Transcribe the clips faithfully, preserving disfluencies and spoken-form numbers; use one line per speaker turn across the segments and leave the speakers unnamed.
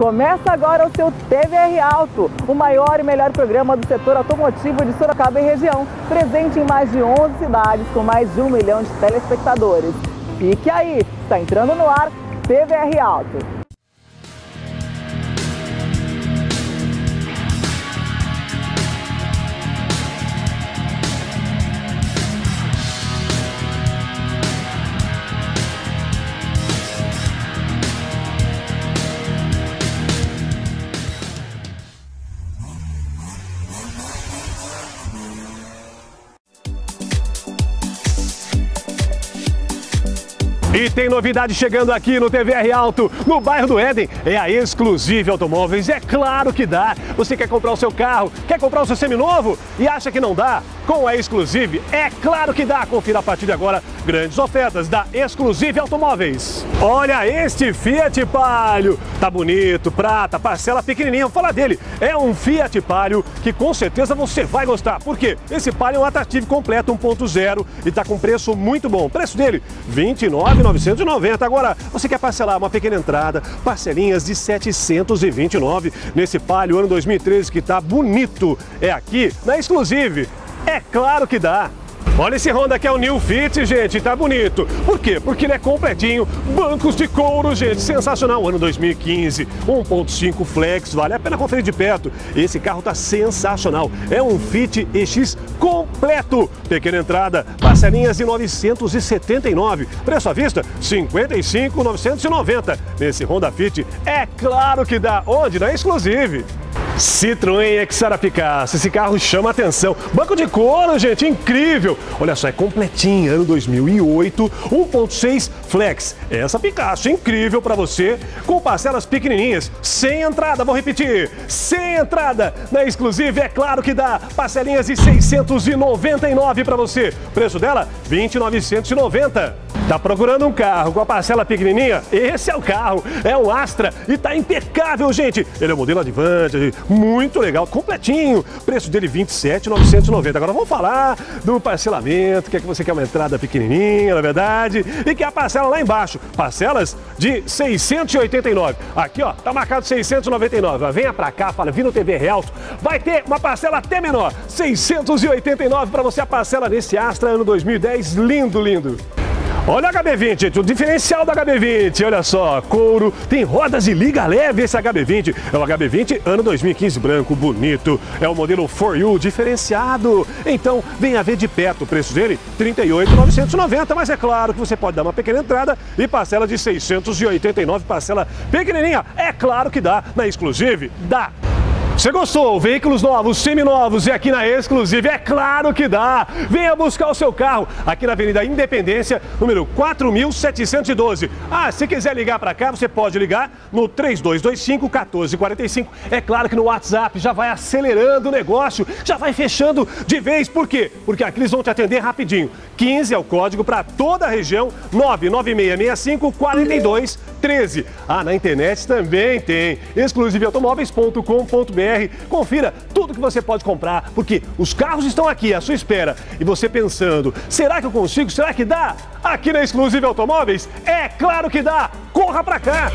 Começa agora o seu T V R Auto, o maior e melhor programa do setor automotivo de Sorocaba e região, presente em mais de onze cidades com mais de um milhão de telespectadores. Fique aí, está entrando no ar T V R Auto.
E tem novidade chegando aqui no T V R Auto, no bairro do Éden, é a Exclusive Automóveis. É claro que dá. Você quer comprar o seu carro, quer comprar o seu seminovo e acha que não dá? Com a Exclusive, é claro que dá. Confira a partir de agora grandes ofertas da Exclusive Automóveis. Olha este Fiat Palio, tá bonito, prata, parcela pequenininha, vou falar dele. É um Fiat Palio que com certeza você vai gostar. Por quê? Esse Palio é um atrativo completo um ponto zero e tá com preço muito bom. O preço dele, vinte e nove mil novecentos e noventa. Agora, você quer parcelar uma pequena entrada, parcelinhas de setecentos e vinte e nove nesse Palio ano dois mil e treze que tá bonito. É aqui na Exclusive. É claro que dá. Olha esse Honda que é o New Fit, gente, tá bonito. Por quê? Porque ele é completinho, bancos de couro, gente, sensacional. Ano dois mil e quinze, um ponto cinco Flex, vale a pena conferir de perto. Esse carro tá sensacional, é um Fit E X completo. Pequena entrada, parcelinhas de novecentos e setenta e nove, preço à vista cinquenta e cinco mil novecentos e noventa. Nesse Honda Fit, é claro que dá. Onde? Na Exclusive. Citroën Xara Picasso, esse carro chama atenção. Banco de couro, gente, incrível. Olha só, é completinho, ano dois mil e oito, um ponto seis Flex. Essa Picasso incrível para você, com parcelas pequenininhas, sem entrada, vou repetir, sem entrada. Na Exclusive, é claro que dá. Parcelinhas de seiscentos e noventa e nove para você. Preço dela, vinte mil novecentos e noventa. Tá procurando um carro com a parcela pequenininha? Esse é o carro, é um Astra e tá impecável, gente. Ele é o modelo Advantage, muito legal, completinho. Preço dele vinte e sete mil novecentos e noventa. Agora vamos falar do parcelamento, que é que você quer uma entrada pequenininha, na verdade, e que a parcela lá embaixo, parcelas de seiscentos e oitenta e nove. Aqui, ó, tá marcado seiscentos e noventa e nove. Venha pra cá, fala, vim no T V R Auto, vai ter uma parcela até menor, seiscentos e oitenta e nove para você a parcela nesse Astra ano dois mil e dez, lindo, lindo. Olha o H B vinte, gente, o diferencial do H B vinte, olha só, couro, tem rodas e liga leve esse H B vinte, é o H B vinte ano dois mil e quinze branco, bonito, é o modelo For You diferenciado, então venha ver de perto, o preço dele trinta e oito mil novecentos e noventa, mas é claro que você pode dar uma pequena entrada e parcela de seiscentos e oitenta e nove, parcela pequenininha, é claro que dá, na Exclusive, dá. Você gostou? Veículos novos, seminovos e aqui na Exclusive, é claro que dá! Venha buscar o seu carro aqui na Avenida Independência, número quatro mil setecentos e doze. Ah, se quiser ligar para cá, você pode ligar no três dois dois cinco, um quatro quatro cinco. É claro que no WhatsApp já vai acelerando o negócio, já vai fechando de vez. Por quê? Porque aqui eles vão te atender rapidinho. quinze é o código para toda a região, nove nove seis seis cinco, quatro dois um três. Ah, na internet também tem exclusive automóveis ponto com ponto br. Confira tudo que você pode comprar, porque os carros estão aqui à sua espera. E você pensando, será que eu consigo? Será que dá? Aqui na Exclusive Automóveis, é claro que dá! Corra pra cá!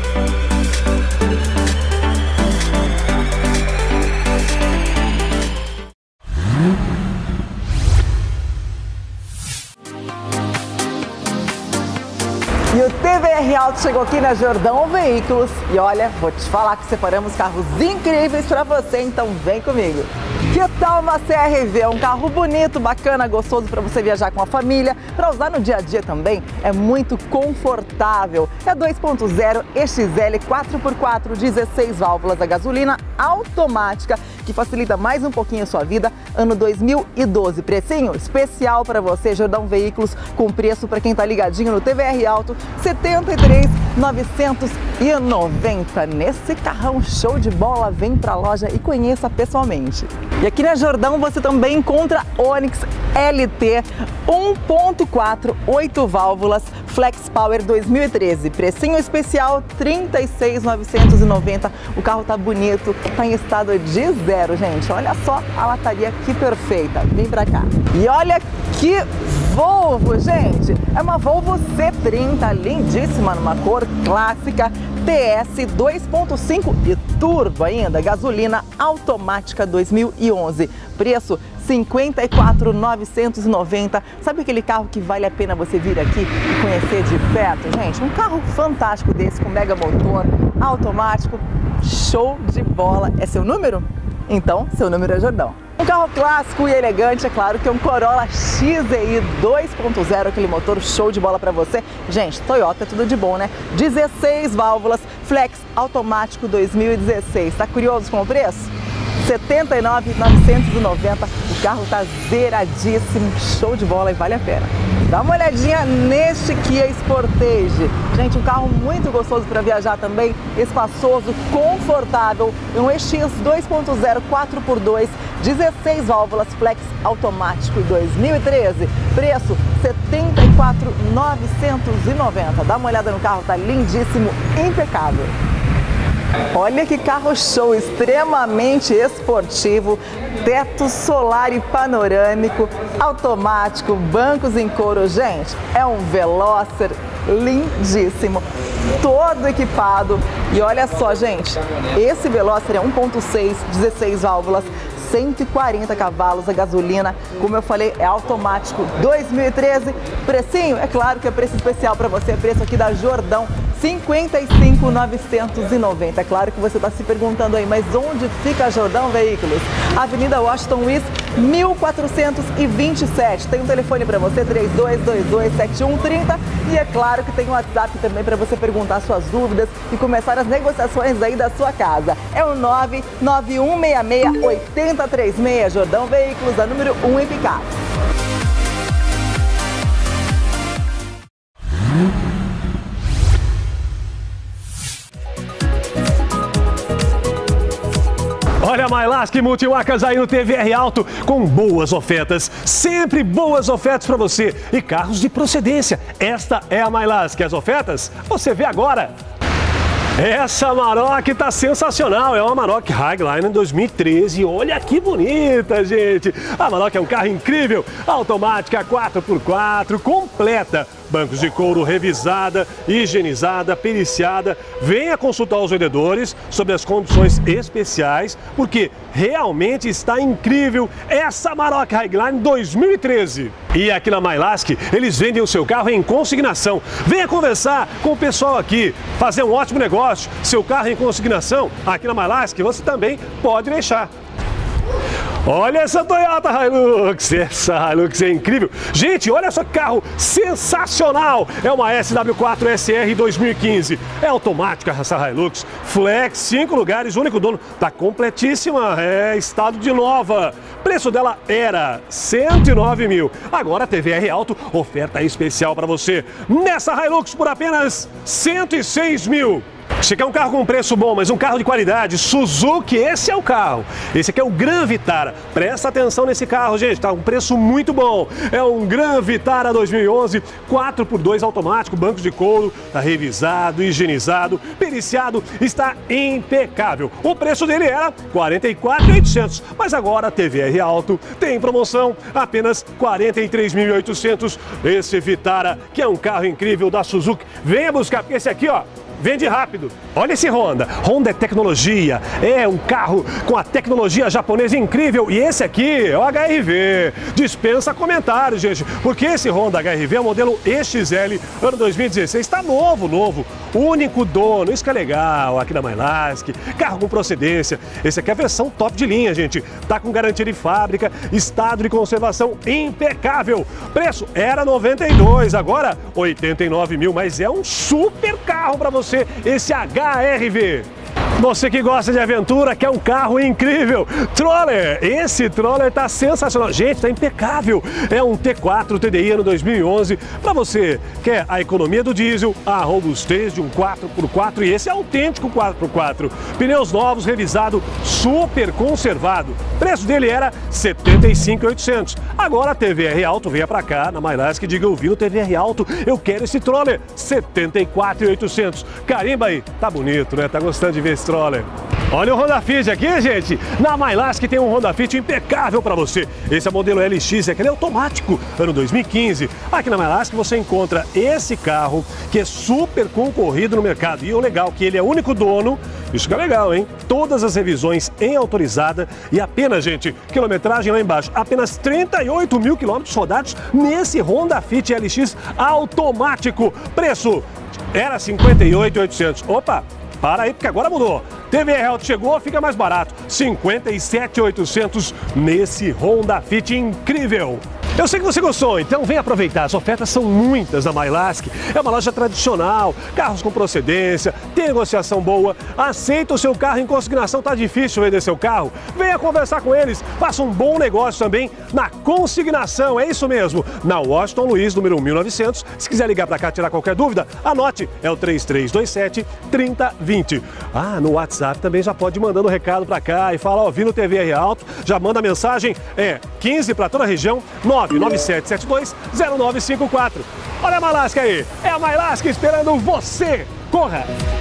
E o T V R Auto chegou aqui na Jordão Veículos e olha, vou te falar que separamos carros incríveis para você, então vem comigo. Que tal uma C R V? Um carro bonito, bacana, gostoso para você viajar com a família, para usar no dia a dia também, é muito confortável. É dois ponto zero E X L quatro por quatro, dezesseis válvulas a gasolina automática, que facilita mais um pouquinho a sua vida, ano dois mil e doze. Precinho especial para você, Jordão Veículos, com preço para quem tá ligadinho no T V R Auto, setenta e três mil novecentos e noventa. Nesse carrão show de bola, vem pra loja e conheça pessoalmente. E aqui na Jordão você também encontra Onix L T um ponto quatro, oito válvulas, Flex Power dois mil e treze. Precinho especial trinta e seis mil novecentos e noventa. O carro tá bonito, tá em estado de zero, gente. Olha só a lataria que perfeita. Vem pra cá. E olha que Volvo, gente. É uma Volvo C trinta, lindíssima, numa cor clássica, T S dois ponto cinco e turbo ainda, gasolina automática dois mil e onze. Preço cinquenta e quatro mil novecentos e noventa. Sabe aquele carro que vale a pena você vir aqui e conhecer de perto? Gente, um carro fantástico desse com mega motor, automático, show de bola. É seu número? Então, seu número é Jordão. Um carro clássico e elegante, é claro que é um Corolla X E I dois ponto zero, aquele motor show de bola para você. Gente, Toyota é tudo de bom, né? dezesseis válvulas, flex automático dois mil e dezesseis. Tá curioso com o preço? setenta e nove mil novecentos e noventa. O carro tá zeradíssimo, show de bola e vale a pena. Dá uma olhadinha neste Kia Sportage. Gente, um carro muito gostoso para viajar também, espaçoso, confortável. Um E X dois ponto zero quatro por dois, dezesseis válvulas, flex automático dois mil e treze. Preço setenta e quatro mil novecentos e noventa. Dá uma olhada no carro, tá lindíssimo, impecável. Olha que carro show, extremamente esportivo, teto solar e panorâmico, automático, bancos em couro. Gente, é um Veloster lindíssimo, todo equipado. E olha só, gente, esse Veloster é um ponto seis, dezesseis válvulas, cento e quarenta cavalos, a gasolina, como eu falei, é automático, dois mil e treze. Precinho, é claro que é preço especial para você, é preço aqui da Jordão, cinquenta e cinco mil novecentos e noventa. É claro que você está se perguntando aí, mas onde fica a Jordão Veículos? Avenida Washington Luiz, mil quatrocentos e vinte e sete. Tem um telefone para você, três dois dois dois, sete um três zero. E é claro que tem um WhatsApp também para você perguntar suas dúvidas e começar as negociações aí da sua casa. É o nove nove um seis seis oito zero três seis. Jordão Veículos, a número um em picapes.
Olha a Mylasky Multimarcas aí no T V R Auto com boas ofertas, sempre boas ofertas para você e carros de procedência. Esta é a Mylasky, as ofertas você vê agora. Essa Amarok tá sensacional, é uma Amarok Highline dois mil e treze, olha que bonita, gente. A Amarok é um carro incrível, automática quatro por quatro, completa, bancos de couro revisada, higienizada, periciada. Venha consultar os vendedores sobre as condições especiais, porque realmente está incrível essa Amarok Highline dois mil e treze. E aqui na Mylasky, eles vendem o seu carro em consignação. Venha conversar com o pessoal aqui, fazer um ótimo negócio. Seu carro em consignação, aqui na Mylasky, você também pode deixar. Olha essa Toyota Hilux, essa Hilux é incrível. Gente, olha só que carro sensacional. É uma S W quatro S R dois mil e quinze. É automática essa Hilux. Flex, cinco lugares, único dono. Tá completíssima, é estado de nova. Preço dela era cento e nove mil. Agora T V R Auto, oferta especial para você. Nessa Hilux por apenas cento e seis mil. Você quer um carro com preço bom, mas um carro de qualidade? Suzuki, esse é o carro. Esse aqui é o Gran Vitara. Presta atenção nesse carro, gente, tá um preço muito bom. É um Gran Vitara dois mil e onze, quatro por dois automático, bancos de couro, tá revisado, higienizado, periciado, está impecável. O preço dele era quarenta e quatro mil e oitocentos, mas agora a T V R Auto tem promoção, apenas quarenta e três mil e oitocentos. Esse Vitara, que é um carro incrível da Suzuki, venha buscar, porque esse aqui, ó, vende rápido. Olha esse Honda. Honda é tecnologia. É um carro com a tecnologia japonesa incrível. E esse aqui é o H R V. Dispensa comentários, gente. Porque esse Honda H R V é o modelo E X L, ano dois mil e dezesseis. Está novo, novo. Único dono. Isso que é legal aqui da Mylasky. Carro com procedência. Esse aqui é a versão top de linha, gente. Tá com garantia de fábrica. Estado de conservação impecável. Preço era noventa e dois. Agora oitenta e nove mil. Mas é um super carro para você. Esse H R V. Você que gosta de aventura, quer um carro incrível. Troller, esse Troller tá sensacional. Gente, tá impecável. É um T quatro T D I ano dois mil e onze. Para você quer a economia do diesel, a robustez de um quatro por quatro e esse é autêntico quatro por quatro. Pneus novos, revisado, super conservado. O preço dele era setenta e cinco mil e oitocentos. Agora a T V R Auto venha para cá na Mylasky e diga: eu vi no T V R Auto, eu quero esse Troller, setenta e quatro mil e oitocentos. Carimba aí, tá bonito, né? Tá gostando de ver esse Troller? Olha o Honda Fit aqui, gente. Na MyLask tem um Honda Fit impecável para você. Esse é o modelo L X, é aquele automático, ano dois mil e quinze. Aqui na MyLask você encontra esse carro que é super concorrido no mercado. E o legal é que ele é o único dono. Isso que é legal, hein? Todas as revisões em autorizada e apenas, gente, quilometragem lá embaixo, apenas trinta e oito mil quilômetros rodados nesse Honda Fit L X automático. Preço era cinquenta e oito mil e oitocentos. Opa! Para aí, porque agora mudou. T V R Alto chegou, fica mais barato. cinquenta e sete mil e oitocentos nesse Honda Fit incrível. Eu sei que você gostou, então vem aproveitar. As ofertas são muitas na MyLask. É uma loja tradicional, carros com procedência, tem negociação boa. Aceita o seu carro em consignação, tá difícil vender seu carro? Venha conversar com eles, faça um bom negócio também na consignação, é isso mesmo. Na Washington Luiz, número mil e novecentos. Se quiser ligar para cá tirar qualquer dúvida, anote, é o três três dois sete, três zero dois zero. Ah, no WhatsApp também já pode ir mandando recado para cá e fala, ó, vi no T V R Alto, já manda mensagem, é quinze para toda a região, nove nove sete sete dois zero nove cinco quatro. Olha a MyLask aí, é a MyLask esperando você. Corra!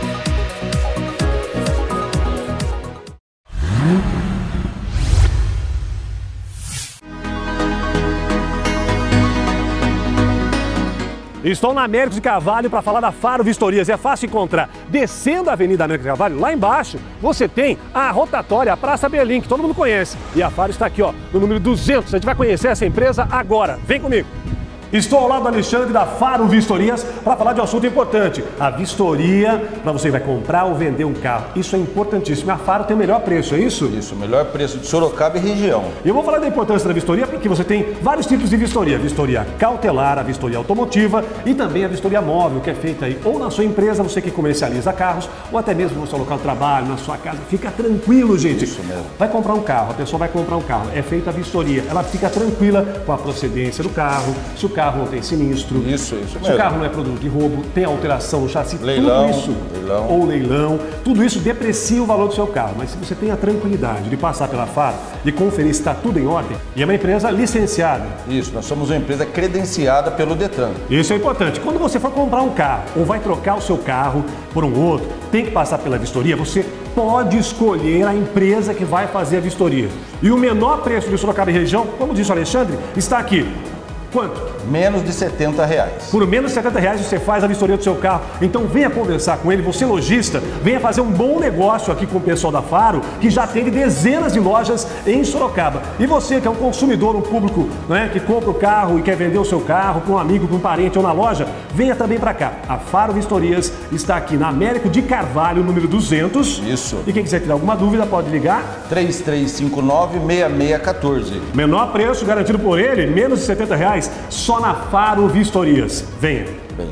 Estou na Américo de Carvalho para falar da Faro Vistorias. É fácil encontrar. Descendo a Avenida Américo de Carvalho, lá embaixo, você tem a rotatória, a Praça Berlim, que todo mundo conhece. E a Faro está aqui, ó, no número duzentos. A gente vai conhecer essa empresa agora. Vem comigo. Estou ao lado do Alexandre da Faro Vistorias para falar de um assunto importante. A vistoria para você que vai comprar ou vender um carro. Isso é importantíssimo. A Faro tem o melhor preço, é isso?
Isso, o melhor preço de Sorocaba e região.
E eu vou falar da importância da vistoria porque você tem vários tipos de vistoria. Vistoria cautelar, a vistoria automotiva e também a vistoria móvel, que é feita aí ou na sua empresa, você que comercializa carros, ou até mesmo no seu local de trabalho, na sua casa. Fica tranquilo, gente.
Isso mesmo.
Vai comprar um carro, a pessoa vai comprar um carro, é feita a vistoria. Ela fica tranquila com a procedência do carro, se o carro não tem sinistro,
isso, isso
se
mesmo.
o carro não é produto de roubo, tem alteração no chassi,
leilão,
tudo isso,
leilão.
ou leilão, tudo isso deprecia o valor do seu carro. Mas se você tem a tranquilidade de passar pela Faro, de conferir se está tudo em ordem, e é uma empresa licenciada.
Isso, nós somos uma empresa credenciada pelo Detran.
Isso é importante. Quando você for comprar um carro ou vai trocar o seu carro por um outro, tem que passar pela vistoria, você pode escolher a empresa que vai fazer a vistoria. E o menor preço de Sorocaba e região, como disse o Alexandre, está aqui. Quanto?
Menos de setenta reais.
Por menos de setenta reais você faz a vistoria do seu carro. Então venha conversar com ele, você lojista, venha fazer um bom negócio aqui com o pessoal da Faro, que já atende dezenas de lojas em Sorocaba. E você que é um consumidor, um público, né, que compra o carro e quer vender o seu carro para um amigo, para um parente ou na loja, venha também para cá. A Faro Vistorias está aqui na Américo de Carvalho, número duzentos.
Isso.
E quem quiser tirar alguma dúvida pode ligar.
três três cinco nove, seis seis um quatro.
Menor preço garantido por ele, menos de setenta reais, só na Faro Vistorias. Venha.
Bem.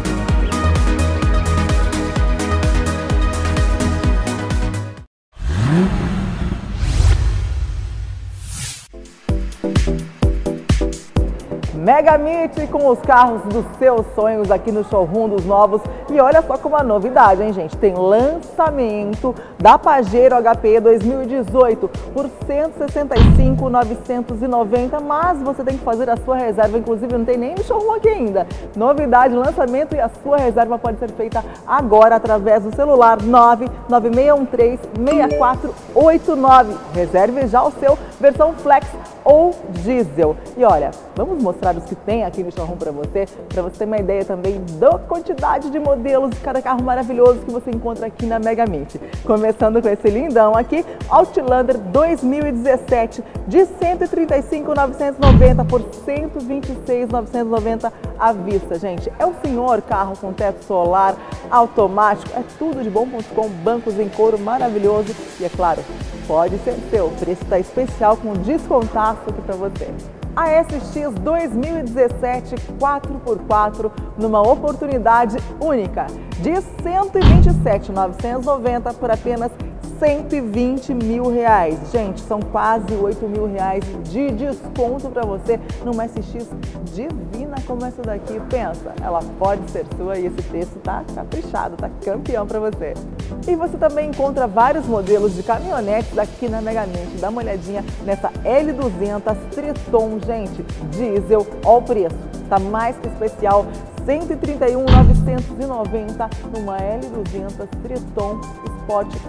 Mega Meet com os carros dos seus sonhos aqui no showroom dos novos. E olha só como uma novidade, hein, gente? Tem lançamento da Pajero H P dois mil e dezoito por cento e sessenta e cinco mil novecentos e noventa, mas você tem que fazer a sua reserva, inclusive não tem nem no showroom aqui ainda. Novidade, lançamento, e a sua reserva pode ser feita agora através do celular nove nove seis um três, seis quatro oito nove. Reserve já o seu, versão Flex ou diesel. E olha, vamos mostrar os que tem aqui no showroom para você, para você ter uma ideia também da quantidade de modelos de cada carro maravilhoso que você encontra aqui na Mega Meet. Começando com esse lindão aqui, Outlander dois mil e dezessete, de cento e trinta e cinco mil novecentos e noventa por cento e vinte e seis mil novecentos e noventa à vista, gente. É o senhor carro com teto solar, automático, é tudo de bom ponto com, bancos em couro maravilhoso e, é claro, pode ser seu. O preço está especial com descontaço aqui para você. A S X dois mil e dezessete quatro por quatro numa oportunidade única de cento e vinte e sete mil novecentos e noventa por apenas cento e vinte mil reais. Gente, são quase oito mil reais de desconto para você numa S X divina como essa daqui. Pensa, ela pode ser sua e esse preço tá caprichado, tá campeão para você. E você também encontra vários modelos de caminhonetes aqui na Mega Meet. Dá uma olhadinha nessa L duzentos Triton, gente, diesel. Olha o preço, tá mais que especial. cento e trinta e um mil novecentos e noventa numa L duzentos Triton Sport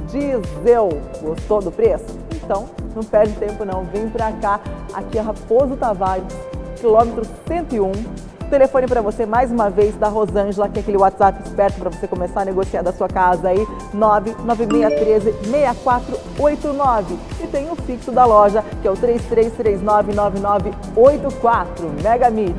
diesel. Gostou do preço? Então, não perde tempo não, vem pra cá, aqui é Raposo Tavares, quilômetro cento e um. Telefone para você mais uma vez da Rosângela, que é aquele WhatsApp esperto para você começar a negociar da sua casa aí, nove nove seis um três, seis quatro oito nove. E tem o fixo da loja, que é o três três três nove, nove nove oito quatro, Megamit.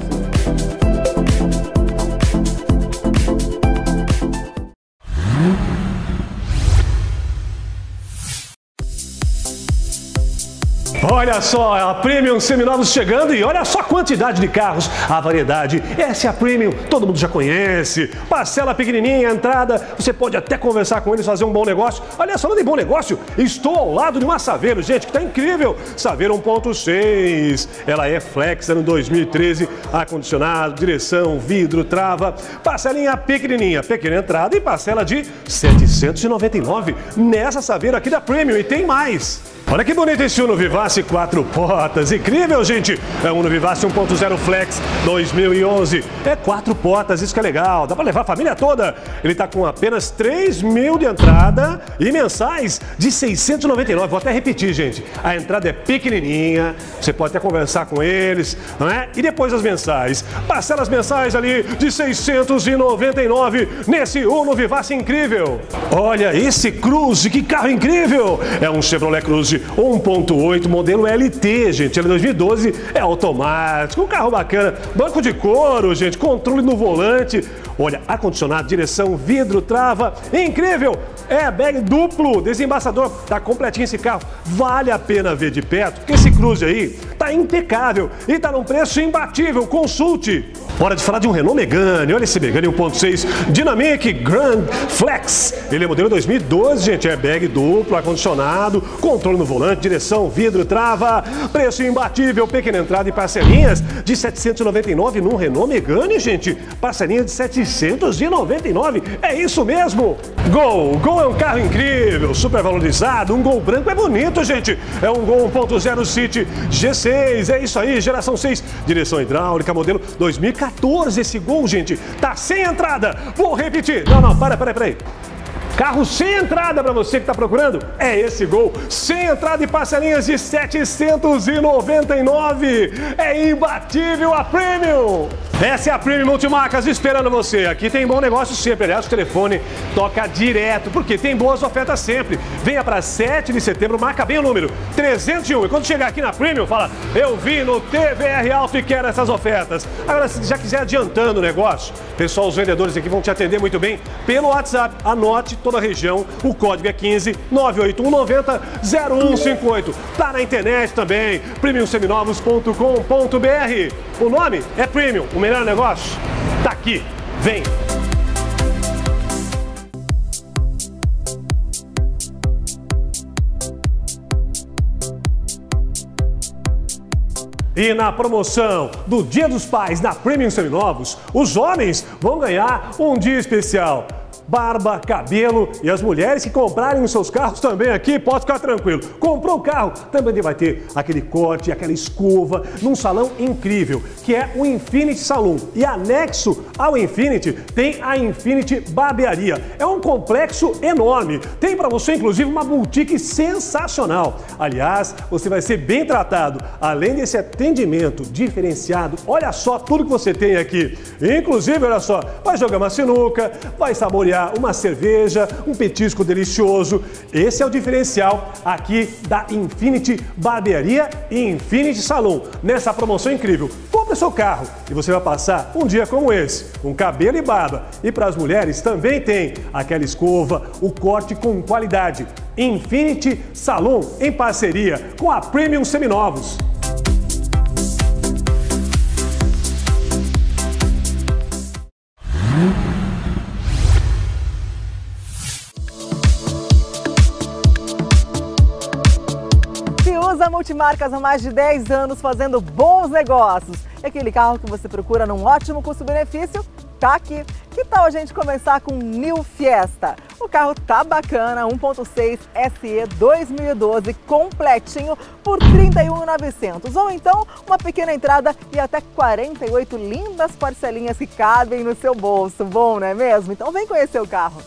Olha só, a Premium Seminovos chegando e olha só a quantidade de carros, a variedade. Essa é a Premium, todo mundo já conhece. Parcela pequenininha, entrada, você pode até conversar com eles, fazer um bom negócio. Olha só, falando em bom negócio, estou ao lado de uma Saveiro, gente, que tá incrível. Saveiro um ponto seis, ela é flex, ano dois mil e treze, ar-condicionado, direção, vidro, trava. Parcelinha pequenininha, pequena entrada e parcela de setecentos e noventa e nove nessa Saveiro aqui da Premium e tem mais. Olha que bonito esse Uno Vivace quatro portas, incrível, gente! É o Uno Vivace um ponto zero Flex dois mil e onze, é quatro portas, isso que é legal, dá pra levar a família toda. Ele tá com apenas três mil de entrada e mensais de seiscentos e noventa e nove, vou até repetir, gente, a entrada é pequenininha, você pode até conversar com eles, não é? E depois as mensais, parcelas mensais ali de seiscentos e noventa e nove nesse Uno Vivace incrível. Olha esse Cruze, que carro incrível! É um Chevrolet Cruze um ponto oito, modelo L T, gente, ele é dois mil e doze, é automático, um carro bacana, banco de couro, gente, controle no volante, olha, ar-condicionado, direção, vidro, trava, incrível, airbag duplo, desembaçador, tá completinho esse carro, vale a pena ver de perto, porque esse Cruze aí tá impecável e tá num preço imbatível, consulte. Hora de falar de um Renault Megane, olha esse Megane um ponto seis Dynamic Grand Flex, ele é modelo dois mil e doze, gente, airbag duplo, ar-condicionado, controle no volante, direção, vidro, trava, preço imbatível, pequena entrada e parcelinhas de setecentos e noventa e nove num Renault Megane, gente, parcelinha de setecentos e noventa e nove, é isso mesmo. Gol, Gol é um carro incrível, super valorizado, um Gol branco é bonito, gente, é um Gol um ponto zero City G seis, é isso aí, geração seis, direção hidráulica, modelo dois mil e quatorze, esse Gol, gente, tá sem entrada, vou repetir, não, não, para, para, para aí. Carro sem entrada para você que está procurando? É esse Gol, sem entrada e parcelinhas de setecentos e noventa e nove. É imbatível a Premium! Essa é a Premium Multimarcas esperando você. Aqui tem bom negócio sempre. Aliás, o telefone toca direto, porque tem boas ofertas sempre. Venha para sete de setembro, marca bem o número trezentos e um. E quando chegar aqui na Premium, fala, eu vi no T V R Alto e quero essas ofertas. Agora, se já quiser adiantando o negócio, pessoal, os vendedores aqui vão te atender muito bem pelo WhatsApp. Anote toda a região, o código é quinze, nove oito um, nove zero, zero um cinco oito. Tá na internet também, premium seminovos ponto com ponto br. O nome é Premium, o melhor negócio tá aqui, vem! E na promoção do Dia dos Pais na Premium Seminovos, os homens vão ganhar um dia especial. Barba, cabelo e as mulheres que comprarem os seus carros também aqui, pode ficar tranquilo. Comprou o carro, também vai ter aquele corte, aquela escova, num salão incrível, que é o Infinity Saloon. E anexo ao Infinity tem a Infinity Barbearia. É um complexo enorme. Tem para você, inclusive, uma boutique sensacional. Aliás, você vai ser bem tratado. Além desse atendimento diferenciado, olha só tudo que você tem aqui. Inclusive, olha só, vai jogar uma sinuca, vai saborear uma cerveja, um petisco delicioso. Esse é o diferencial aqui da Infinity Barbearia e Infinity Saloon, nessa promoção incrível. Compre seu carro e você vai passar um dia como esse, com cabelo e barba. E para as mulheres também tem aquela escova, o corte com qualidade. Infinity Saloon, em parceria com a Premium Seminovos.
Usa Multimarcas há mais de dez anos fazendo bons negócios. E aquele carro que você procura num ótimo custo-benefício, tá aqui. Que tal a gente começar com o New Fiesta? O carro tá bacana, um ponto seis S E dois mil e doze, completinho por trinta e um mil e novecentos. Ou então uma pequena entrada e até quarenta e oito lindas parcelinhas que cabem no seu bolso. Bom, não é mesmo? Então vem conhecer o carro.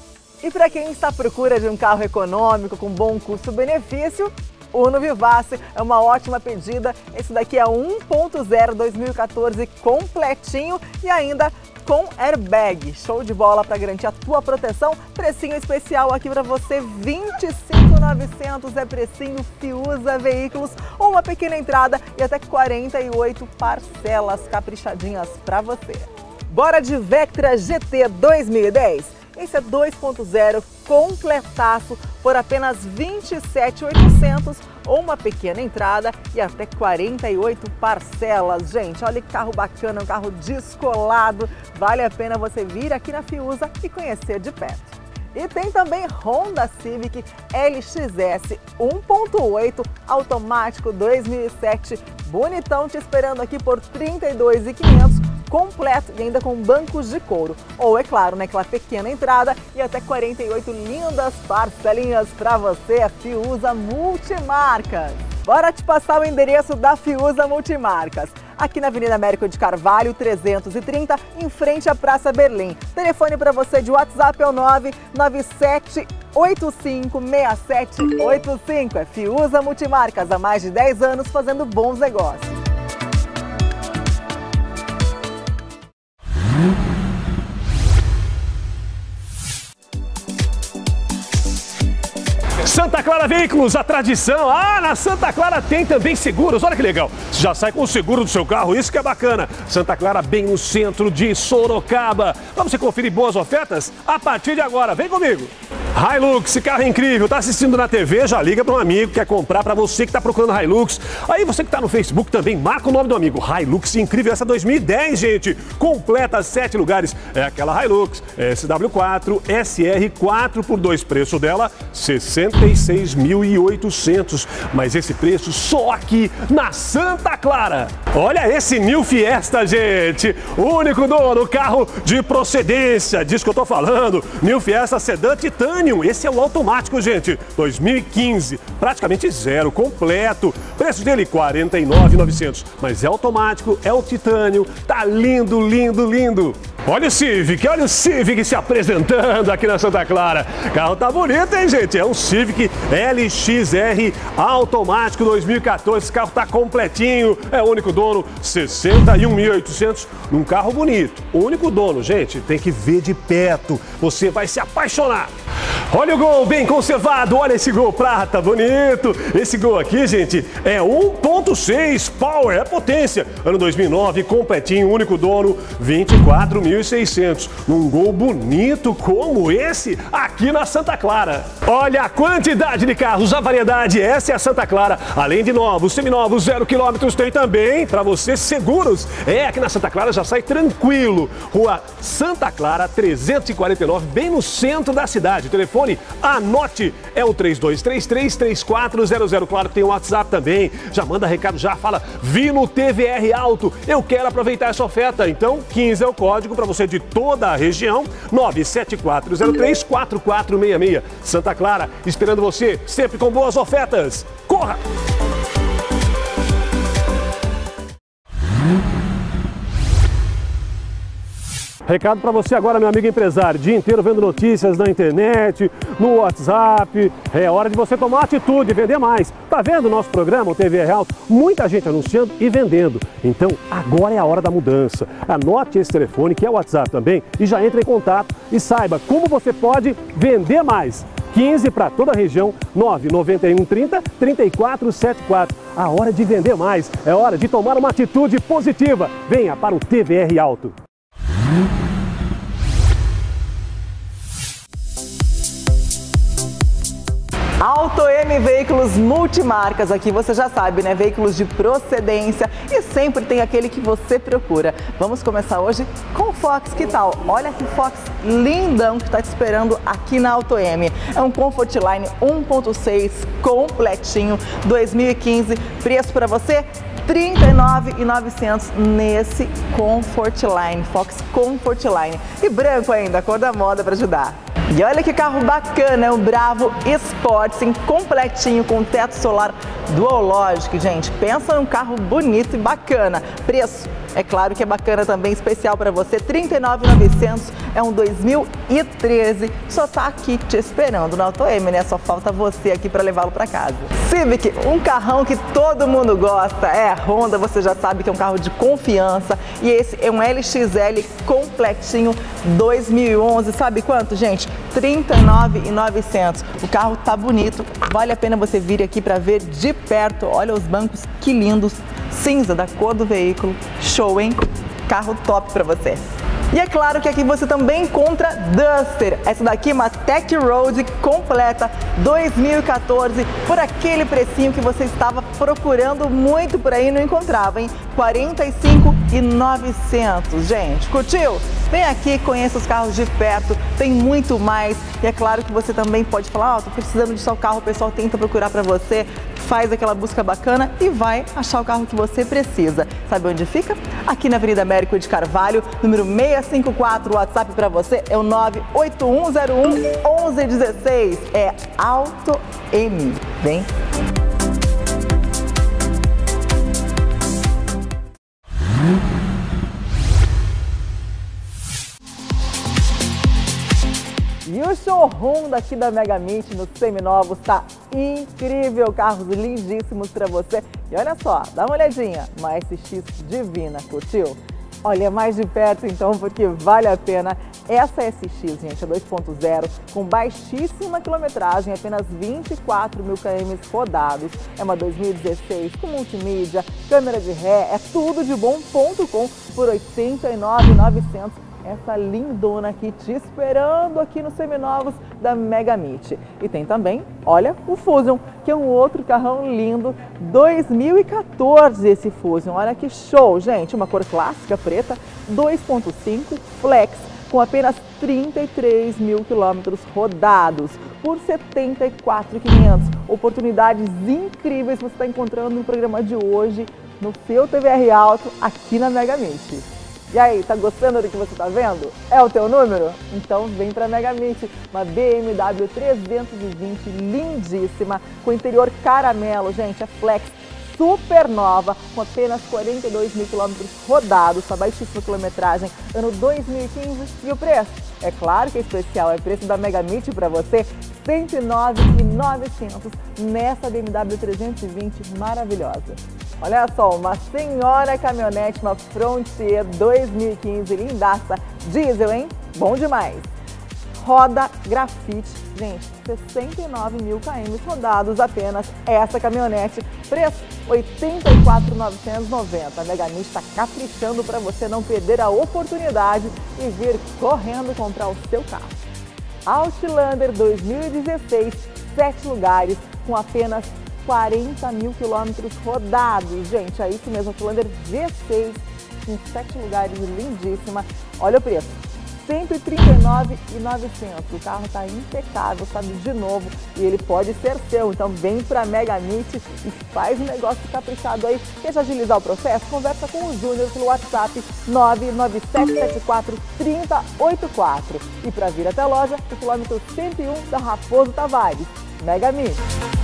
E para quem está à procura de um carro econômico com bom custo-benefício, o Uno Vivace é uma ótima pedida. Esse daqui é um ponto zero dois mil e quatorze completinho e ainda com airbag. Show de bola para garantir a tua proteção. Precinho especial aqui para você, vinte e cinco mil e novecentos é precinho Fiuza Veículos, ou uma pequena entrada e até quarenta e oito parcelas caprichadinhas para você. Bora de Vectra G T dois mil e dez? Esse é dois ponto zero completaço por apenas vinte e sete mil e oitocentos ou uma pequena entrada e até quarenta e oito parcelas. Gente, olha que carro bacana, um carro descolado. Vale a pena você vir aqui na Fiuza e conhecer de perto. E tem também Honda Civic L X S um ponto oito automático dois mil e sete, bonitão, te esperando aqui por trinta e dois mil e quinhentos, completo e ainda com bancos de couro. Ou, é claro, né, aquela pequena entrada e até quarenta e oito lindas parcelinhas para você, a Fiuza Multimarcas. Bora te passar o endereço da Fiuza Multimarcas. Aqui na Avenida Américo de Carvalho, trezentos e trinta, em frente à Praça Berlim. Telefone para você de WhatsApp é o nove nove sete oito cinco seis sete oito cinco. É Fiuza Multimarcas, há mais de dez anos fazendo bons negócios.
Santa Clara Veículos, a tradição. Ah, na Santa Clara tem também seguros. Olha que legal. Você já sai com o seguro do seu carro, isso que é bacana. Santa Clara, bem no centro de Sorocaba. Vamos você conferir boas ofertas a partir de agora. Vem comigo. Hilux, esse carro é incrível. Tá assistindo na T V, já liga para um amigo que quer comprar, para você que está procurando Hilux. Aí você que está no Facebook também, marca o nome do amigo. Hilux incrível, essa dois mil e dez, gente. Completa sete lugares. É aquela Hilux S W quatro S R quatro por dois. Preço dela, sessenta e seis mil e oitocentos. Mas esse preço só aqui na Santa Clara. Olha esse New Fiesta, gente. Único dono, carro de procedência. Diz que eu tô falando. New Fiesta Sedã Titânio. Esse é o automático, gente, dois mil e quinze, praticamente zero, completo. Preço dele quarenta e nove mil e novecentos, mas é automático, é o titânio, tá lindo, lindo, lindo. Olha o Civic, olha o Civic se apresentando aqui na Santa Clara. Carro tá bonito, hein, gente? É um Civic L X R automático dois mil e quatorze. Esse carro tá completinho, é o único dono, sessenta e um mil e oitocentos, num carro bonito. O único dono, gente, tem que ver de perto. Você vai se apaixonar. Olha o Gol bem conservado, olha esse Gol prata, bonito. Esse Gol aqui, gente, é um ponto seis Power, é potência. Ano dois mil e nove, completinho, único dono, vinte e quatro mil e seiscentos. Num Gol bonito como esse aqui na Santa Clara. Olha a quantidade de carros, a variedade, essa é a Santa Clara. Além de novos, seminovos, zero quilômetros, tem também para você seguros. É, aqui na Santa Clara já sai tranquilo. Rua Santa Clara, trezentos e quarenta e nove, bem no centro da cidade. O telefone, anote, é o três dois três três, três quatro zero zero. Claro que tem o WhatsApp também. Já manda recado, já fala, vi no T V R Auto, eu quero aproveitar essa oferta. Então, quinze é o código para você de toda a região, nove sete quatro zero três, quatro quatro seis seis. Santa Clara, esperando você, sempre com boas ofertas. Corra! Recado para você agora, meu amigo empresário, dia inteiro vendo notícias na internet, no WhatsApp, é hora de você tomar atitude e vender mais. Tá vendo o nosso programa, o T V R Auto? Muita gente anunciando e vendendo. Então, agora é a hora da mudança. Anote esse telefone, que é o WhatsApp também, e já entre em contato e saiba como você pode vender mais. quinze para toda a região, nove nove um trinta, trinta e quatro setenta e quatro. A hora de vender mais, é hora de tomar uma atitude positiva. Venha para o T V R Auto.
Auto M Veículos Multimarcas, aqui você já sabe, né? Veículos de procedência e sempre tem aquele que você procura. Vamos começar hoje com o Fox, que tal? Olha que Fox lindão que está te esperando aqui na Auto M. É um Comfortline um ponto seis completinho, dois mil e quinze, preço para você trinta e nove mil e novecentos nesse Comfortline, Fox Comfortline. E branco ainda, a cor da moda para ajudar. E olha que carro bacana, é o Bravo Sport, sim, completinho, com teto solar Dual Logic, gente. Pensa num carro bonito e bacana. Preço É claro que é bacana também, especial para você, trinta e nove mil e novecentos, é um dois mil e treze, só tá aqui te esperando na Auto M, né? Só falta você aqui para levá-lo para casa. Civic, um carrão que todo mundo gosta, é Honda, você já sabe que é um carro de confiança, e esse é um L X L completinho, dois mil e onze, sabe quanto, gente? trinta e nove mil e novecentos. O carro tá bonito, vale a pena você vir aqui para ver de perto. Olha os bancos, que lindos, cinza da cor do veículo, show, hein? Carro top para você. E é claro que aqui você também encontra Duster. Essa daqui é uma Tech Road completa, dois mil e quatorze, por aquele precinho que você estava procurando muito por aí e não encontrava, hein? quarenta e cinco mil e novecentos. Gente, curtiu? Vem aqui, conheça os carros de perto, tem muito mais. E é claro que você também pode falar, ó, oh, tô precisando de tal carro, o pessoal tenta procurar para você, faz aquela busca bacana e vai achar o carro que você precisa. Sabe onde fica? Aqui na Avenida Américo de Carvalho, número seiscentos e cinquenta e quatro, o WhatsApp para você é o nove oito um zero um, onze dezesseis. É Auto M. Vem! E o showroom daqui da Megamint nos seminovos tá incrível, carros lindíssimos para você. E olha só, dá uma olhadinha, uma S X divina, curtiu? Olha mais de perto então, porque vale a pena. Essa S X, gente, é dois ponto zero, com baixíssima quilometragem, apenas vinte e quatro mil quilômetros rodados. É uma dois mil e dezesseis com multimídia, câmera de ré, é tudo de bom ponto com por oitenta e nove mil e novecentos. Essa lindona aqui te esperando aqui nos seminovos da Megamint. E tem também, olha, o Fusion, que é um outro carrão lindo, dois mil e quatorze esse Fusion. Olha que show, gente, uma cor clássica preta, dois ponto cinco, flex, com apenas trinta e três mil quilômetros rodados, por setenta e quatro mil e quinhentos. Oportunidades incríveis você está encontrando no programa de hoje, no seu T V R Auto, aqui na Megamint. E aí, tá gostando do que você tá vendo? É o teu número? Então vem pra Megamint, uma B M W trezentos e vinte lindíssima, com interior caramelo, gente, é flex, super nova, com apenas quarenta e dois mil quilômetros rodados, com baixíssima quilometragem, ano dois mil e quinze. E o preço? É claro que é especial, é preço da Megamint para você, cento e nove mil e novecentos nessa B M W trezentos e vinte maravilhosa. Olha só, uma senhora caminhonete, uma Frontier dois mil e quinze, lindaça, diesel, hein? Bom demais. Roda grafite, gente, sessenta e nove mil quilômetros rodados apenas essa caminhonete, preço oitenta e quatro mil novecentos e noventa. A Megamint está caprichando para você não perder a oportunidade e vir correndo comprar o seu carro. Outlander dois mil e dezesseis, sete lugares, com apenas quarenta mil quilômetros rodados. Gente, é isso mesmo, Outlander G seis, com sete lugares, lindíssima. Olha o preço, cento e trinta e nove mil e novecentos. O carro está impecável, sabe, de novo, e ele pode ser seu. Então vem para a Megamint e faz um negócio caprichado aí. Quer agilizar o processo? Conversa com o Júnior pelo WhatsApp nove nove sete sete quatro, três zero oito quatro. E para vir até a loja, o quilômetro cento e um da Raposo Tavares. Megamint.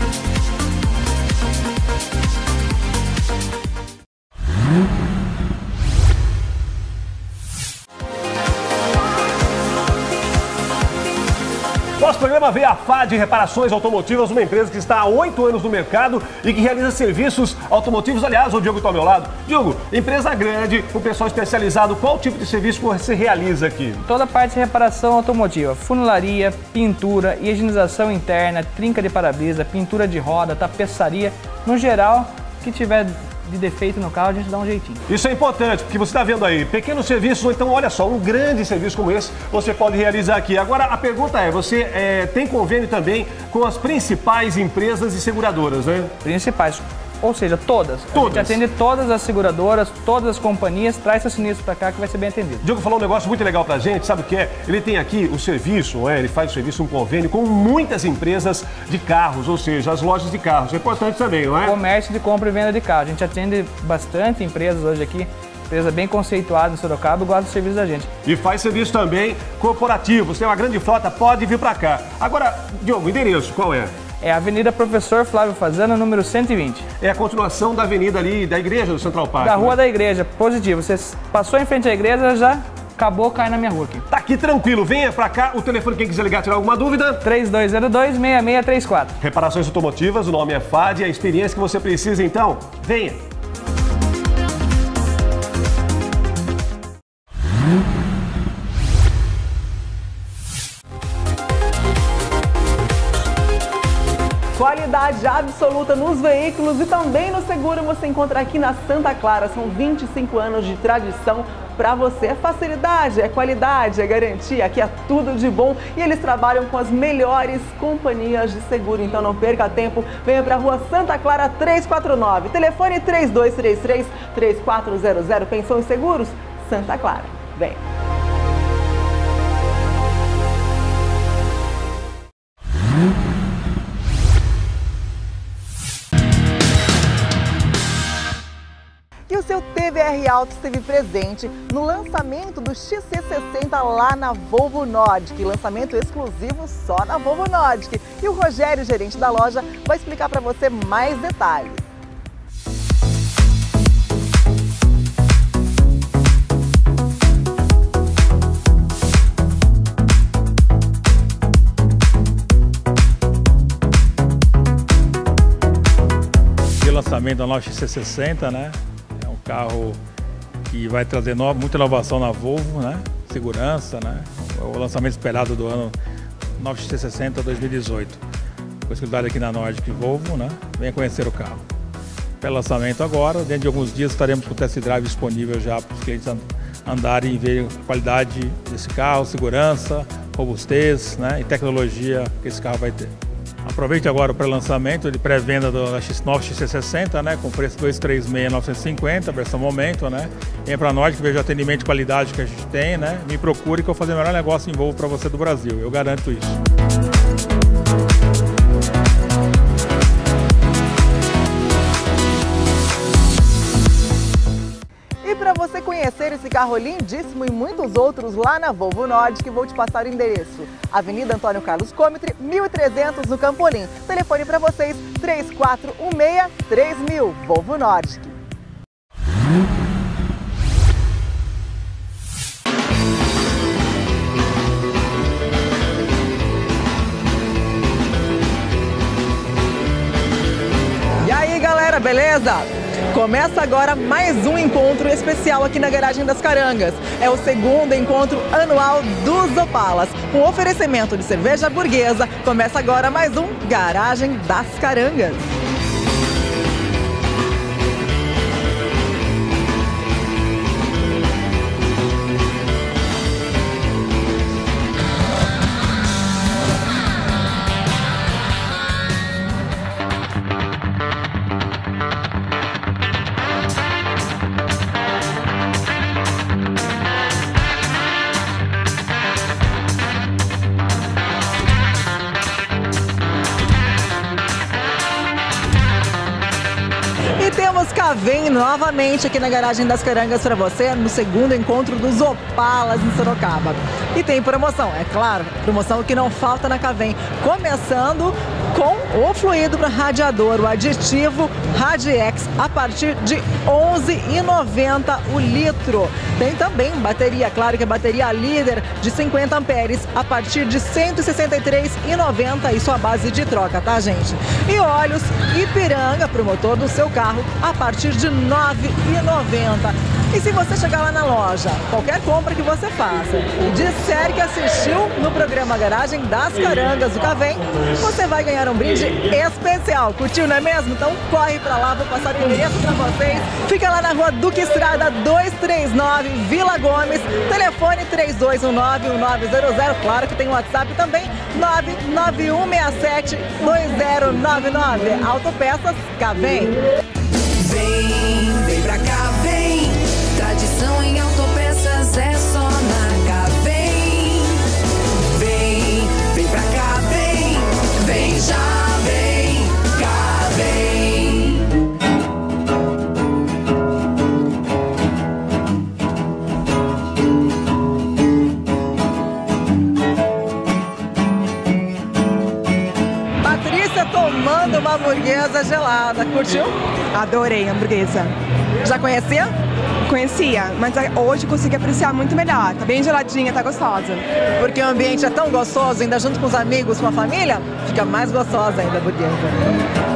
Nosso programa veio a F A D Reparações Automotivas, uma empresa que está há oito anos no mercado e que realiza serviços automotivos. Aliás, o Diogo está ao meu lado. Diogo, empresa grande, o pessoal especializado, qual tipo de serviço você realiza aqui?
Toda a parte de reparação automotiva, funilaria, pintura, higienização interna, trinca de para-brisa, pintura de roda, tapeçaria, no geral, que tiver de defeito no carro, a gente dá um jeitinho.
Isso é importante, porque você está vendo aí, pequenos serviços, ou então, olha só, um grande serviço como esse, você pode realizar aqui. Agora, a pergunta é, você é, tem convênio também com as principais empresas e seguradoras, né?
Principais. Ou seja, todas.
todas.
A gente atende todas as seguradoras, todas as companhias, traz seu sinistro para cá que vai ser bem atendido.
O Diogo falou um negócio muito legal pra gente, sabe o que é? Ele tem aqui o serviço, é, ele faz o serviço, um convênio com muitas empresas de carros, ou seja, as lojas de carros. É importante também, não é?
Comércio de compra e venda de carro. A gente atende bastante empresas hoje aqui, empresa bem conceituada em Sorocaba e gosta do serviço da gente.
E faz serviço também corporativo. Você tem uma grande frota, pode vir pra cá. Agora, Diogo, endereço, qual é?
É a Avenida Professor Flávio Fazano, número cento e vinte.
É a continuação da avenida ali, da igreja do Central Park.
Da Rua
né?
da Igreja, positivo. Você passou em frente à igreja, já acabou, cai na minha rua aqui.
Tá aqui tranquilo, venha pra cá. O telefone, quem quiser ligar, tirar alguma dúvida?
três dois zero dois, seis seis três quatro.
Reparações automotivas, o nome é F A D, a experiência que você precisa, então, venha.
Qualidade absoluta nos veículos e também no seguro você encontra aqui na Santa Clara. São vinte e cinco anos de tradição para você. É facilidade, é qualidade, é garantia, aqui é tudo de bom e eles trabalham com as melhores companhias de seguro. Então não perca tempo, venha para a Rua Santa Clara trezentos e quarenta e nove. Telefone três dois três três, três quatro zero zero. Pensou em seguros? Santa Clara. Vem. E o seu T V R Auto esteve presente no lançamento do X C sessenta lá na Volvo Nordic, lançamento exclusivo só na Volvo Nordic. E o Rogério, gerente da loja, vai explicar para você mais detalhes.
O lançamento da nova X C sessenta, né? Carro que vai trazer no, muita inovação na Volvo, né? Segurança, né? O lançamento esperado do ano nova X C sessenta dois mil e dezoito. Com exclusividade aqui na Nordic Volvo, né? Venha conhecer o carro. Pelo lançamento agora, dentro de alguns dias estaremos com o test drive disponível já para os clientes andarem e verem a qualidade desse carro, segurança, robustez, né? E tecnologia que esse carro vai ter. Aproveite agora o pré-lançamento de pré-venda da nova X C sessenta, né, com preço duzentos e trinta e seis mil novecentos e cinquenta, versão momento, né. Venha para nós que veja o atendimento de qualidade que a gente tem, né. Me procure que eu vou fazer o melhor negócio em Volvo para você do Brasil, eu garanto isso.
Para você conhecer esse carro lindíssimo e muitos outros lá na Volvo Nordic, vou te passar o endereço. Avenida Antônio Carlos Comitre, mil e trezentos no Campolim. Telefone para vocês, três quatro um seis, três mil, Volvo Nordic. E aí, galera, beleza? Começa agora mais um encontro especial aqui na Garagem das Carangas. É o segundo encontro anual dos Opalas. Com oferecimento de cerveja burguesa, começa agora mais um Garagem das Carangas. Vem novamente aqui na Garagem das Carangas para você no segundo encontro dos Opalas em Sorocaba. E tem promoção, é claro, promoção que não falta na Cavém, começando com o fluido para radiador, o aditivo Radiex, a partir de onze reais e noventa centavos o litro. Tem também bateria, claro que a bateria líder de cinquenta amperes, a partir de cento e sessenta e três reais e noventa centavos, isso a base de troca, tá, gente? E óleos Ipiranga para o motor do seu carro, a partir de nove reais e noventa centavos. E se você chegar lá na loja, qualquer compra que você faça e disser que assistiu no programa Garagem das Carangas do Cavém, você vai ganhar um brinde especial. Curtiu, não é mesmo? Então corre pra lá, vou passar o endereço pra vocês. Fica lá na Rua Duque Estrada duzentos e trinta e nove, Vila Gomes. Telefone três dois um nove, um nove zero zero. Claro que tem o WhatsApp também, nove nove um seis sete, dois zero nove nove. Autopeças Cavém.
Vem, vem pra cá, vem. Tradição em autopeças é só na Cavém. Vem, vem pra cá, vem. Vem já, vem, Cavém.
Patrícia tomando uma hamburguesa gelada. Curtiu?
Adorei a hamburguesa.
Já conhecia?
Conhecia, mas hoje consegui apreciar muito melhor. Tá bem geladinha, tá gostosa.
Porque o ambiente é tão gostoso, ainda junto com os amigos, com a família, fica mais gostosa ainda a hamburguesa.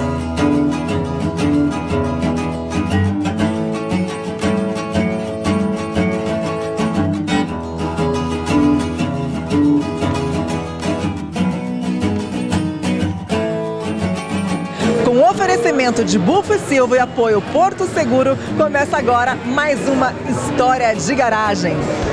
Oferecimento de Bufo e Silva e apoio Porto Seguro, começa agora mais uma história de garagem.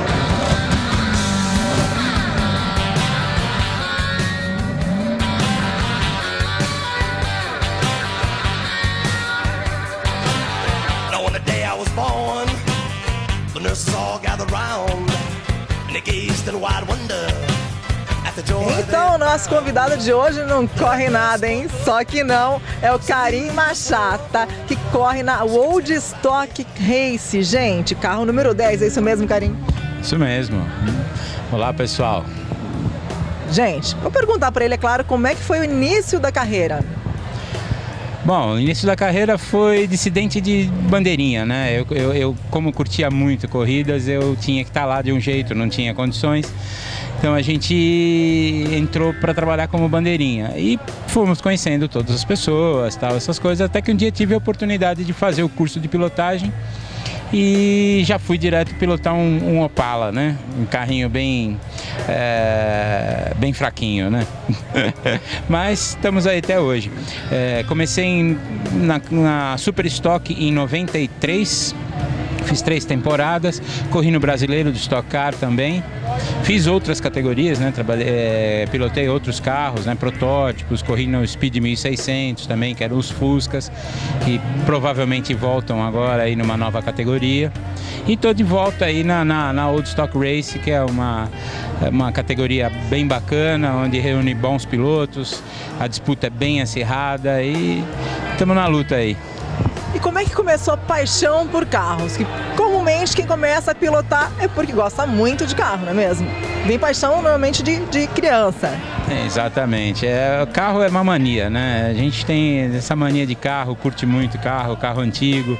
On the day I was born, the nurses all gathered round and they gazed in wide wonder.
Então, o nosso convidado de hoje não corre nada, hein? Só que não, é o Karim Machata, que corre na Old Stock Race. Gente, carro número dez, é isso mesmo, Karim?
Isso mesmo. Olá, pessoal.
Gente, vou perguntar para ele, é claro, como é que foi o início da carreira?
Bom, o início da carreira foi dissidente de bandeirinha, né? Eu, eu, eu como curtia muito corridas, eu tinha que estar lá de um jeito, não tinha condições. Então a gente entrou para trabalhar como bandeirinha e fomos conhecendo todas as pessoas, tal, essas coisas, até que um dia tive a oportunidade de fazer o curso de pilotagem e já fui direto pilotar um, um Opala, né? Um carrinho bem, é, bem fraquinho, né? Mas estamos aí até hoje. É, comecei em, na, na Super Stock em noventa e três. Fiz três temporadas, corri no Brasileiro do Stock Car também. Fiz outras categorias, né? Trabalhei, é, pilotei outros carros, né? Protótipos, corri no Speed mil e seiscentos também, que eram os Fuscas, que provavelmente voltam agora aí numa nova categoria. E estou de volta aí na, na, na Old Stock Race, que é uma, uma categoria bem bacana, onde reúne bons pilotos, a disputa é bem acirrada e estamos na luta aí.
E como é que começou a paixão por carros? Que comumente quem começa a pilotar é porque gosta muito de carro, não é mesmo? Vem paixão normalmente de, de criança.
É, exatamente. É, o carro é uma mania, né? A gente tem essa mania de carro, curte muito carro, carro antigo,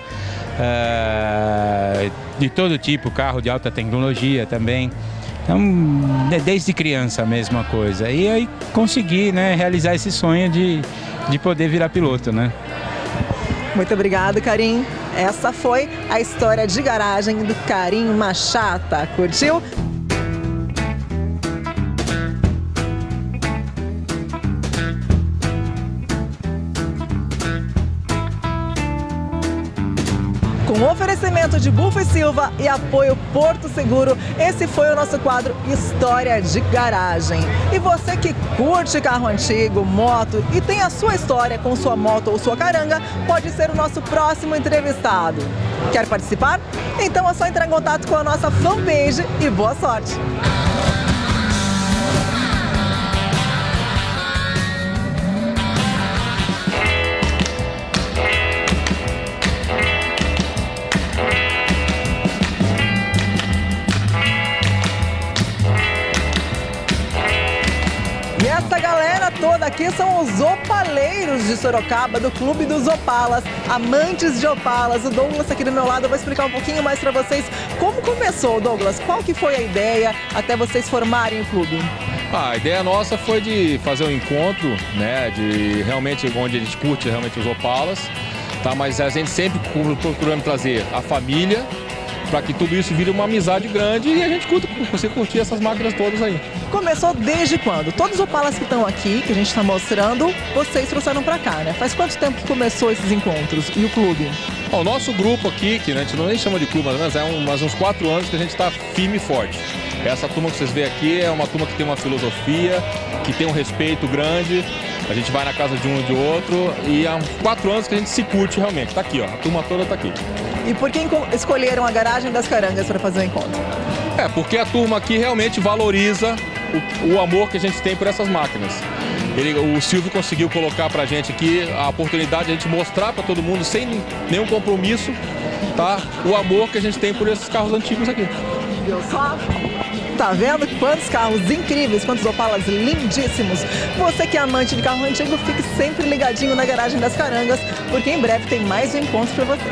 é, de todo tipo, carro de alta tecnologia também. Então, é desde criança a mesma coisa. E aí consegui, né, realizar esse sonho de, de poder virar piloto, né?
Muito obrigado, Karim. Essa foi a história de garagem do Karim Machata. Curtiu? Com oferecimento de Bufo e Silva e apoio Porto Seguro, esse foi o nosso quadro História de Garagem. E você que curte carro antigo, moto e tem a sua história com sua moto ou sua caranga, pode ser o nosso próximo entrevistado. Quer participar? Então é só entrar em contato com a nossa fanpage e boa sorte! Essa galera toda aqui são os opaleiros de Sorocaba, do Clube dos Opalas, amantes de Opalas. O Douglas aqui do meu lado, eu vou explicar um pouquinho mais para vocês como começou, Douglas. Qual que foi a ideia até vocês formarem o clube?
Ah, a ideia nossa foi de fazer um encontro, né, de realmente onde a gente curte realmente os Opalas, tá? Mas a gente sempre procurando trazer a família, para que tudo isso vire uma amizade grande e a gente curta, você curtir essas máquinas todas aí.
Começou desde quando? Todos os Opalas que estão aqui, que a gente está mostrando, vocês trouxeram para cá, né? Faz quanto tempo que começou esses encontros e o clube?
Bom, o nosso grupo aqui, que a gente não nem chama de clube, mas é um, mais uns quatro anos que a gente está firme e forte. Essa turma que vocês veem aqui é uma turma que tem uma filosofia, que tem um respeito grande. A gente vai na casa de um e de outro e há uns quatro anos que a gente se curte realmente. Tá aqui, ó, a turma toda tá aqui.
E por que escolheram a Garagem das Carangas para fazer o encontro?
É, porque a turma aqui realmente valoriza o, o amor que a gente tem por essas máquinas. Ele, o Silvio conseguiu colocar pra gente aqui a oportunidade de a gente mostrar para todo mundo, sem nenhum compromisso, tá? O amor que a gente tem por esses carros antigos aqui.
Viu só? Tá vendo quantos carros incríveis, quantos Opalas lindíssimos. Você que é amante de carro antigo, fique sempre ligadinho na Garagem das Carangas, porque em breve tem mais um encontro para você.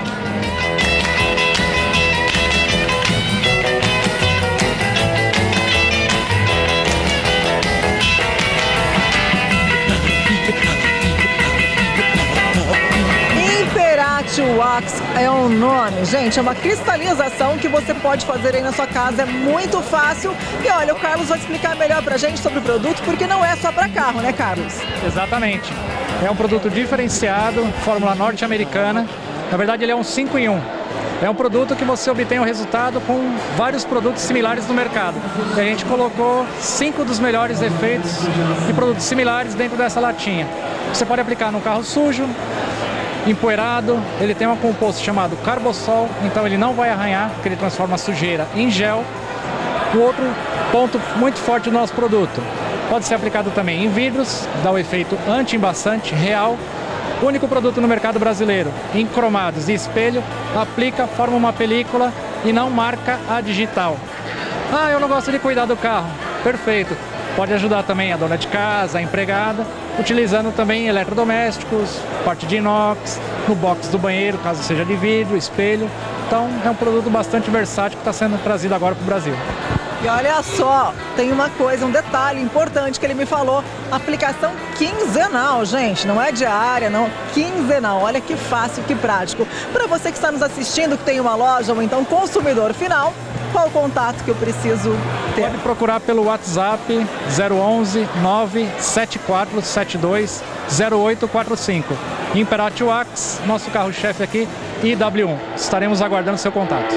Wax é um nome, gente, é uma cristalização que você pode fazer aí na sua casa, é muito fácil. E olha, o Carlos vai explicar melhor pra gente sobre o produto, porque não é só para carro, né, Carlos?
Exatamente. É um produto diferenciado, fórmula norte-americana. Na verdade, ele é um cinco em um. É um produto que você obtém o resultado com vários produtos similares no mercado. E a gente colocou cinco dos melhores efeitos de produtos similares dentro dessa latinha. Você pode aplicar no carro sujo, empoeirado, ele tem um composto chamado Carbosol, então ele não vai arranhar, porque ele transforma a sujeira em gel. O outro ponto muito forte do nosso produto, pode ser aplicado também em vidros, dá o efeito anti-embaçante real. Único produto no mercado brasileiro, em cromados e espelho, aplica, forma uma película e não marca a digital. Ah, eu não gosto de cuidar do carro. Perfeito. Pode ajudar também a dona de casa, a empregada, utilizando também eletrodomésticos, parte de inox, no box do banheiro, caso seja de vidro, espelho. Então é um produto bastante versátil que está sendo trazido agora para o Brasil.
E olha só, tem uma coisa, um detalhe importante que ele me falou, aplicação quinzenal, gente, não é diária, não, quinzenal, olha que fácil, que prático. Para você que está nos assistindo, que tem uma loja ou então consumidor final, qual o contato que eu preciso ter?
Pode procurar pelo WhatsApp zero onze, nove sete quatro sete dois, zero oito quatro cinco. Imperati Wax, nosso carro-chefe aqui, I W um. Estaremos aguardando seu contato.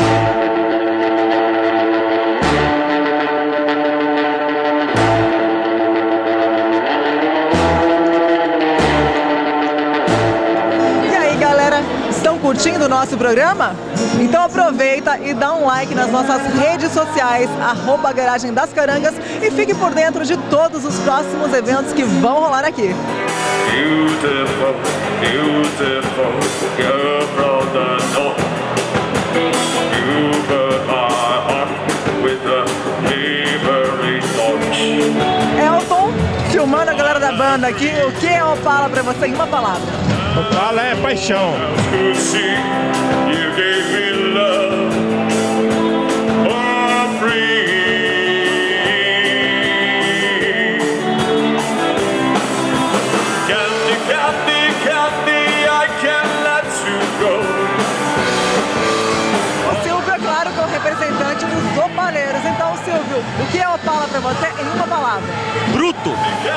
Curtindo o nosso programa? Então aproveita e dá um like nas nossas redes sociais, arroba Garagem das Carangas, e fique por dentro de todos os próximos eventos que vão rolar aqui. Beautiful, beautiful girl from the north. You burn my heart with a memory torch. Elton, filmando a galera da banda aqui, o que é Opala pra você em uma palavra?
Opala é paixão.
O Silvio, é claro que é o representante dos opaleiros. Então, Silvio, o que é Opala pra você em uma palavra?
Bruto.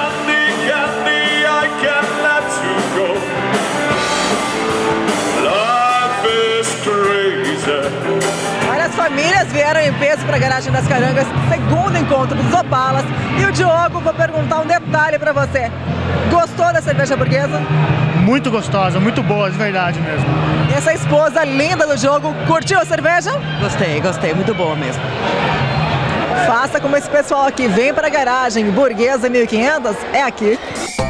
Olha, as famílias vieram em peso para a Garagem das Carangas, segundo encontro dos Opalas. E o Diogo, vou perguntar um detalhe para você. Gostou da cerveja burguesa?
Muito gostosa, muito boa, de verdade mesmo.
E essa esposa linda do Diogo, curtiu a cerveja?
Gostei, gostei, muito boa mesmo.
Faça como esse pessoal aqui, vem para a Garagem Burguesa mil e quinhentos, é aqui.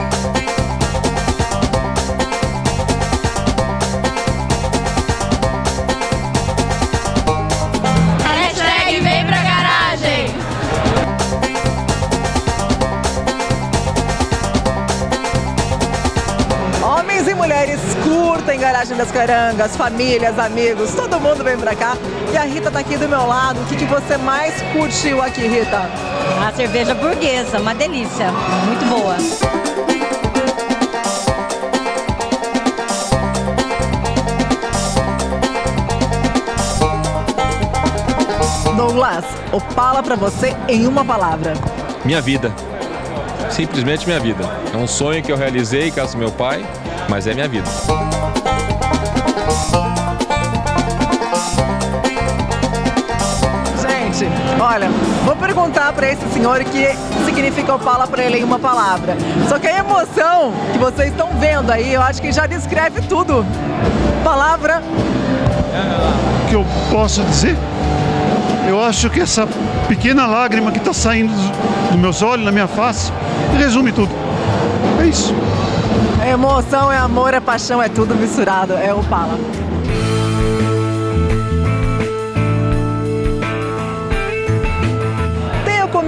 Mulheres curtem Garagem das Carangas, famílias, amigos, todo mundo vem pra cá. E a Rita tá aqui do meu lado. O que, que você mais curtiu aqui, Rita?
A cerveja burguesa, uma delícia, muito boa.
Douglas, Opala pra você em uma palavra.
Minha vida. Simplesmente minha vida. É um sonho que eu realizei, caso do meu pai, mas é minha vida.
Gente, olha, vou perguntar para esse senhor o que significa Opala para ele em uma palavra. Só que a emoção que vocês estão vendo aí, eu acho que já descreve tudo. Palavra.
O que eu posso dizer? Eu acho que essa pequena lágrima que está saindo dos meus olhos, na minha face, resume tudo. É isso.
É emoção, é amor, é paixão, é tudo misturado. É Opala.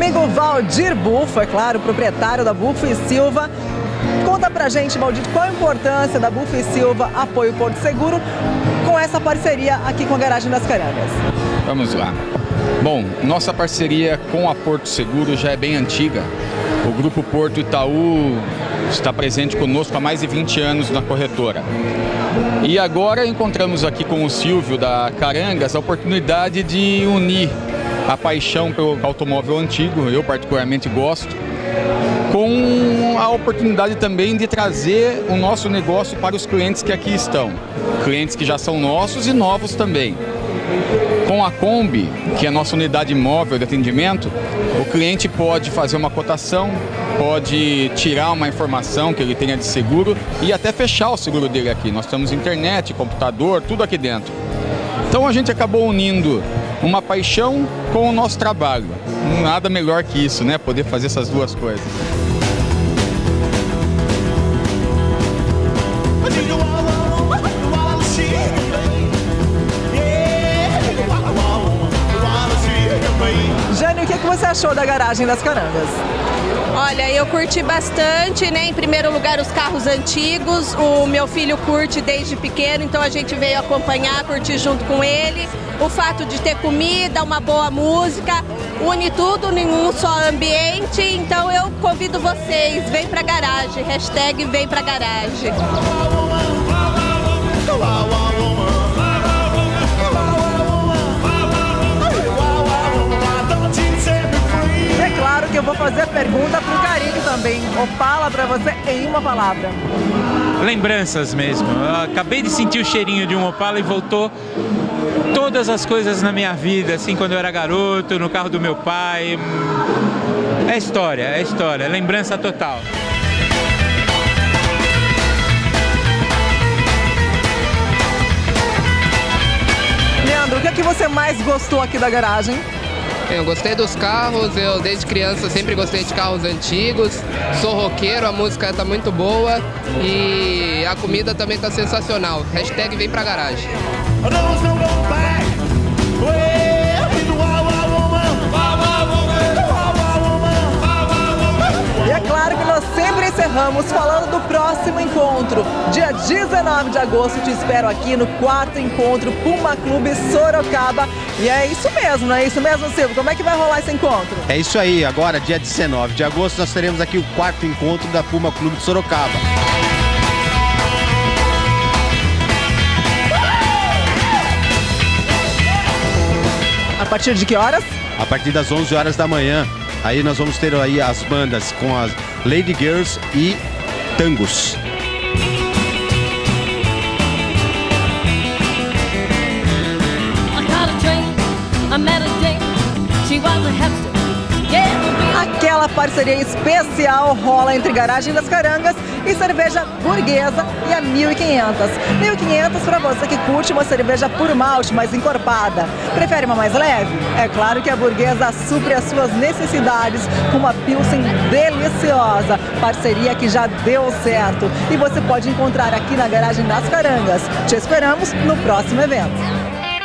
amigo Valdir Bufo, é claro, proprietário da Bufo e Silva. Conta pra gente, Valdir, qual a importância da Bufo e Silva Apoio Porto Seguro com essa parceria aqui com a Garagem das Carangas.
Vamos lá. Bom, nossa parceria com a Porto Seguro já é bem antiga. O Grupo Porto Itaú está presente conosco há mais de vinte anos na corretora. E agora encontramos aqui com o Silvio da Carangas a oportunidade de unir a paixão pelo automóvel antigo, eu particularmente gosto, com a oportunidade também de trazer o nosso negócio para os clientes que aqui estão. Clientes que já são nossos e novos também. Com a Kombi, que é a nossa unidade móvel de atendimento, o cliente pode fazer uma cotação, pode tirar uma informação que ele tenha de seguro e até fechar o seguro dele aqui. Nós temos internet, computador, tudo aqui dentro. Então a gente acabou unindo uma paixão com o nosso trabalho. Nada melhor que isso, né? Poder fazer essas duas coisas.
Jane, o que, é que você achou da Garagem das Carangas?
Olha, eu curti bastante, né? Em primeiro lugar, os carros antigos. O meu filho curte desde pequeno, então a gente veio acompanhar, curtir junto com ele. O fato de ter comida, uma boa música, une tudo em um só ambiente. Então eu convido vocês, vem pra garagem, hashtag vem pra garagem.
É claro que eu vou fazer a pergunta pro Carinho também. Opala pra você em uma palavra.
Lembranças mesmo. Eu acabei de sentir o cheirinho de um Opala e voltou todas as coisas na minha vida, assim, quando eu era garoto, no carro do meu pai. É história, é história, é lembrança total.
Leandro, o que é que você mais gostou aqui da garagem?
Eu gostei dos carros, eu desde criança sempre gostei de carros antigos, sou roqueiro, a música tá muito boa e a comida também tá sensacional. Hashtag vem pra garagem.
E é claro que nós sempre encerramos falando do próximo encontro. Dia dezenove de agosto te espero aqui no quarto encontro Puma Clube Sorocaba. E é isso mesmo, não é isso mesmo, Silvio? Como é que vai rolar esse encontro?
É isso aí, agora dia dezenove de agosto nós teremos aqui o quarto encontro da Puma Clube de Sorocaba.
A partir de que horas?
A partir das onze horas da manhã. Aí nós vamos ter aí as bandas com as Lady Girls e Tangos.
Aquela parceria especial rola entre Garagem das Carangas e Cerveja Burguesa e a mil e quinhentos. mil e quinhentos para você que curte uma cerveja por malte, mais encorpada. Prefere uma mais leve? É claro que a Burguesa supre as suas necessidades com uma Pilsen deliciosa. Parceria que já deu certo. E você pode encontrar aqui na Garagem das Carangas. Te esperamos no próximo evento.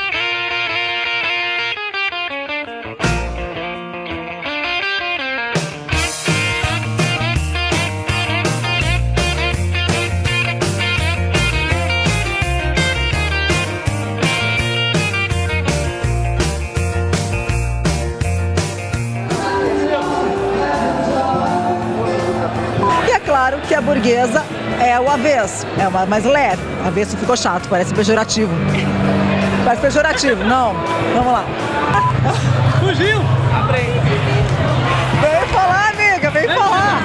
Claro que a Burguesa é o avesso, é uma mais leve. Avesso ficou chato, parece pejorativo. Parece pejorativo, não. Vamos lá.
Fugiu!
Vem falar, amiga, vem falar.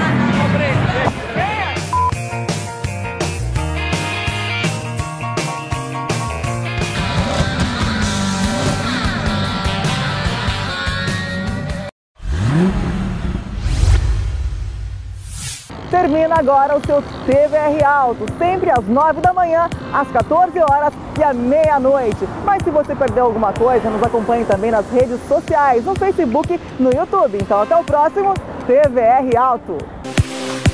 Termina agora o seu T V R Auto, sempre às nove da manhã, às quatorze horas e à meia-noite. Mas se você perdeu alguma coisa, nos acompanhe também nas redes sociais, no Facebook, no YouTube. Então até o próximo T V R Auto.